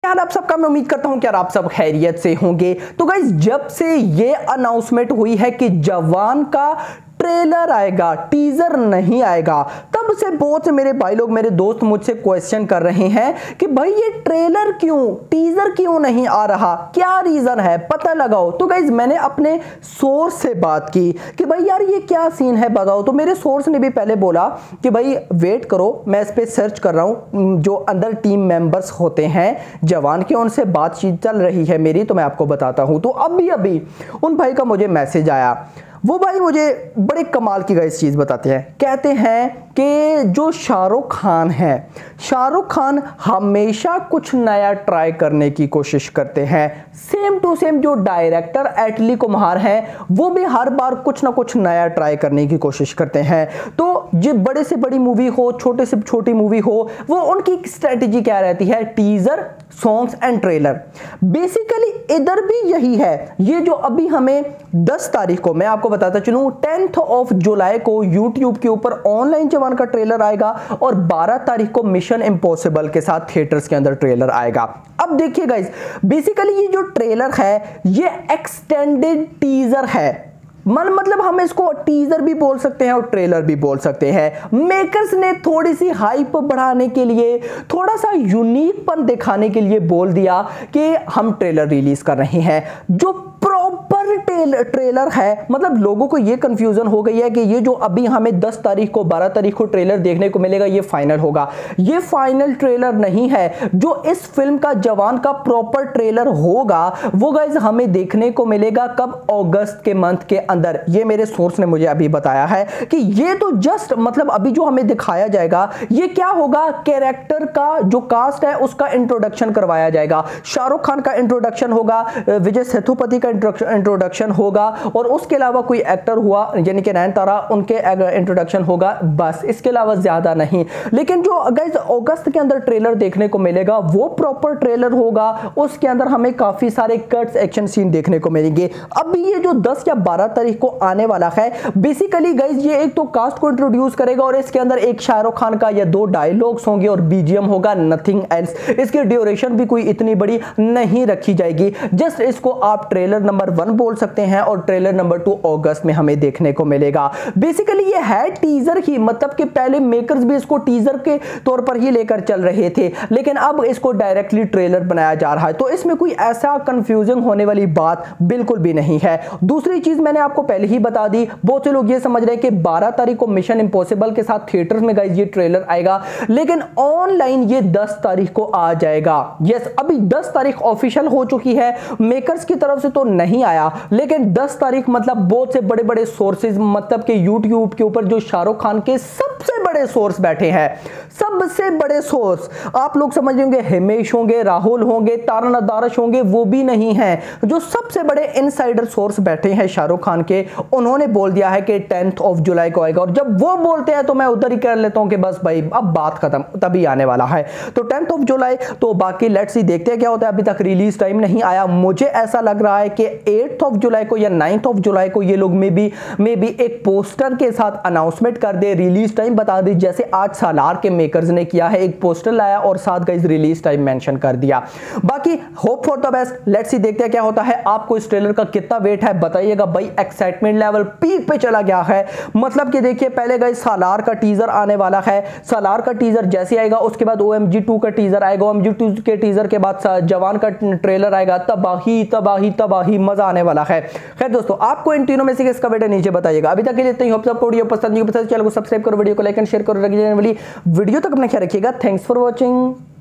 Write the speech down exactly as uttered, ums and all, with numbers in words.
यार आप सबका मैं उम्मीद करता हूं कि यार आप सब खैरियत से होंगे। तो गाइस जब से ये अनाउंसमेंट हुई है कि जवान का ट्रेलर आएगा, टीजर नहीं आएगा, तब से बहुत से मेरे भाई लोग, मेरे दोस्त मुझसे क्वेश्चन कर रहे हैं कि भाई ये ट्रेलर क्यों, टीजर क्यों नहीं आ रहा, क्या रीजन है, पता लगाओ। तो गाइज मैंने अपने सोर्स से बात की कि भाई यार ये क्या सीन है बताओ। तो मेरे सोर्स ने भी पहले बोला कि भाई वेट करो, मैं इस पे सर्च कर रहा हूं, जो अंदर टीम मेंबर्स होते हैं जवान के उनसे बातचीत चल रही है मेरी, तो मैं आपको बताता हूं। तो अभी अभी उन भाई का मुझे मैसेज आया, वो भाई मुझे बड़े कमाल की गाइस चीज़ बताते हैं। कहते हैं कि जो शाहरुख खान है, शाहरुख खान हमेशा कुछ नया ट्राई करने की कोशिश करते हैं। सेम टू सेम जो डायरेक्टर एटली कुमार हैं, वो भी हर बार कुछ ना कुछ नया ट्राई करने की कोशिश करते हैं। तो ये बड़े से बड़ी मूवी हो, छोटे से छोटी मूवी हो, वो उनकी स्ट्रेटेजी क्या रहती है, teaser, songs and trailer. Basically इधर भी यही है। ये जो अभी हमें दस तारीख को, मैं आपको बताता चलूं, टेंथ ऑफ जुलाई को यूट्यूब के ऊपर ऑनलाइन जवान का ट्रेलर आएगा और बारह तारीख को मिशन इम्पॉसिबल के साथ थिएटर्स के अंदर ट्रेलर आएगा। अब देखिए गाइस, बेसिकली ये जो ट्रेलर है ये एक्सटेंडेड टीजर है। मन मतलब हम इसको टीजर भी बोल सकते हैं और ट्रेलर भी बोल सकते हैं। मेकर्स ने थोड़ी सी हाइप बढ़ाने के लिए, थोड़ा सा यूनिकपन दिखाने के लिए बोल दिया कि हम ट्रेलर रिलीज कर रहे हैं। जो प्रॉपर ट्रेलर है, मतलब लोगों को ये कंफ्यूजन हो गई है कि ये जो अभी हमें दस तारीख को, बारह तारीख को ट्रेलर देखने को मिलेगा ये फाइनल होगा। ये फाइनल ट्रेलर नहीं है। जो इस फिल्म का जवान का प्रॉपर ट्रेलर होगा वो गाइज हमें देखने को मिलेगा कब, अगस्त के मंथ के अंदर। ये मेरे सोर्स ने मुझे अभी बताया है कि ये तो जस्ट मतलब अभी जो हमें दिखाया जाएगा ये क्या होगा, कैरेक्टर का जो कास्ट है उसका इंट्रोडक्शन करवाया जाएगा। शाहरुख खान का इंट्रोडक्शन होगा, विजय सेतुपति का इंट्रोडक्शन होगा और उसके अलावा कोई एक्टर हुआ यानी कि नयनतारा, उनके इंट्रोडक्शन होगा, बस इसके अलावा ज्यादा नहीं। लेकिन जो गाइस अगस्त के अंदर ट्रेलर देखने को मिलेगा वो प्रॉपर ट्रेलर होगा। उसके अंदर हमें काफी सारे कट्स, एक्शन सीन देखने को मिलेंगे। अभी ये जो दस या बारह तारीख को आने वाला है, बेसिकली गाइस ये एक तो कास्ट को इंट्रोड्यूस करेगा और इसके अंदर एक शाहरुख खान का या दो डायलॉग्स होंगे और बीजीएम होगा, नथिंग एल्स। इसकी ड्यूरेशन भी कोई इतनी बड़ी नहीं रखी जाएगी। जस्ट इसको आप ट्रेलर नंबर वन बोल सकते हैं और ट्रेलर नंबर टू अगस्त में हमें देखने को मिलेगा। बेसिकली ये है टीजर ही, मतलब कि पहले मेकर्स भी इसको टीजर के तौर पर ही लेकर चल रहे थे, लेकिन अब इसको डायरेक्टली ट्रेलर बनाया जा रहा है। तो इसमें कोई ऐसा कंफ्यूजन होने वाली बात बिल्कुल भी नहीं है। दूसरी चीज मैंने आपको पहले ही बता दी, बहुत से लोग ये समझ रहे हैं कि बारह तारीख को मिशन इम्पॉसिबल के साथ थिएटर्स में गाइस ये ट्रेलर आएगा, लेकिन ऑनलाइन ये दस तारीख को आ जाएगा। यस, अभी दस तारीख ऑफिशियल हो चुकी है, मेकर्स की तरफ से तो नहीं आया, लेकिन दस तारीख मतलब बहुत से बड़े बड़े सोर्सेज, मतलब कि यूट्यूब के ऊपर जो शाहरुख खान के सबसे बड़े सोर्स बैठे हैं, सबसे बड़े सोर्स आप लोग समझ होंगे, हिमेश होंगे, राहुल होंगे, तारन दारश होंगे, वो भी नहीं है। जो सबसे बड़े इनसाइडर सोर्स बैठे हैं शाहरुख खान के, उन्होंने बोल दिया है कि टेंथ ऑफ जुलाई को आएगा। और जब वो बोलते हैं तो मैं उधर ही कर लेता हूं कि बस भाई अब बात खत्म, तभी आने वाला है। तो टेंथ ऑफ जुलाई, तो बाकी लेट्स सी देखते हैं क्या होता है। अभी तक रिलीज टाइम नहीं आया। मुझे ऐसा लग रहा है कि एट्थ ऑफ जुलाई को या नाइन्थ ऑफ जुलाई को ये लोग मे बी मे बी एक पोस्टर के साथ अनाउंसमेंट कर दे, रिलीज टाइम बता दे, जैसे आज सालार के मेकर्स ने किया है, एक पोस्टर लाया और साथ गाइस रिलीज टाइम मेंशन कर दिया। बाकी hope for the best, let's see देखते हैं क्या होता है। आपको इस ट्रेलर का कितना वेट है बताइएगा। भाई एक्साइटमेंट लेवल पीक पे चला गया है। मतलब कि देखिए पहले गाइस सालार का टीजर आने वाला है, सालार का टीजर जैसे आएगा उसके बाद ओएमजी टू का टीजर आएगा, ओएमजी टू के टीजर के बाद जवान का ट्रेलर आएगा। तबाही तबाही तबाही, मजा आने वाला है। खैर दोस्तों, आपको इन तीनों में से किसका वेट है नीचे बताइएगा। अभी तक के लिए इतना ही। होप सबको वीडियो पसंद नहीं पसंद चैनल को सब्सक्राइब करो, वीडियो को लाइक एंड शेयर करो। वीडियो तक अपना ख्याल रखिएगा। Thanks for watching.